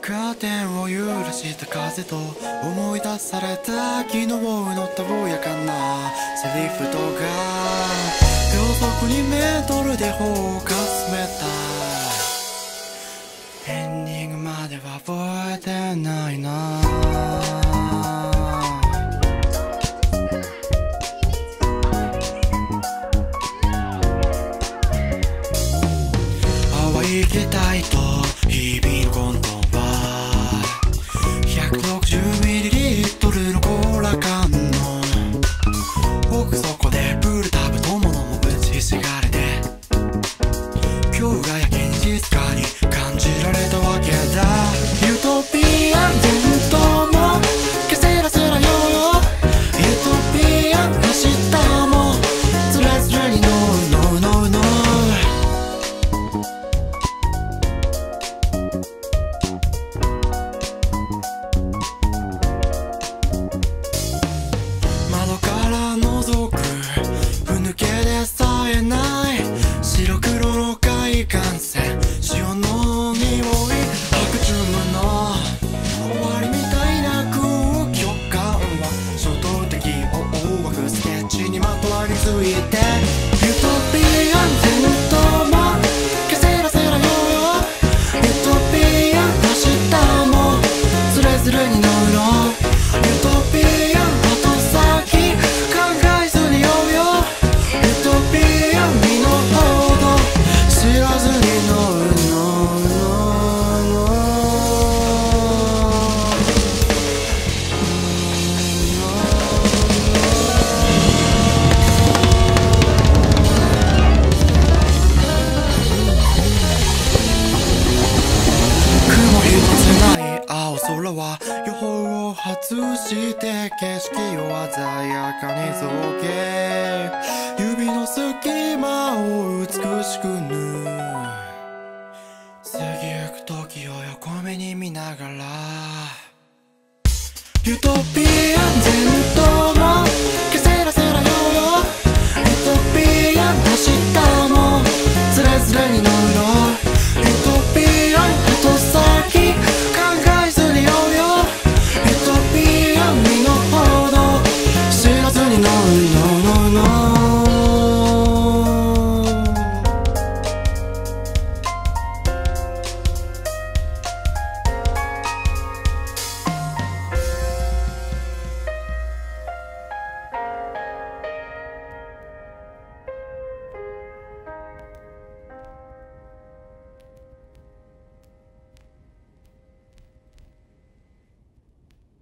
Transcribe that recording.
カーテンを揺らした風と思い出された昨日のたぼやかなセリフとか秒速2メートルで砲が進めたエンディングまでは覚えてないな。淡い期待と日々の混沌160ml のコーラ缶の奥底でプールタブ友のもぶちひしがれて今日がやけに静かに感じられたわけだ。ユートピアン伝統もケセラセラよユートピアン明日もつれづれにノーノーノーノー窓から覗くふぬけでさえない白黒の海岸線潮の匂い白チュームの終わりみたいな空気感は衝動的大枠スケッチにまとわりついてユートピアン伝統もケセラセラよユートピアン明日もズレズレに乗るのユートピアン後先考えずに酔うよユートピアン身の程知らずに乗る雲一つない青空は予報を外して景色を鮮やかに造形指の隙間を美しく縫う過ぎゆく時を横目に見ながらユートピ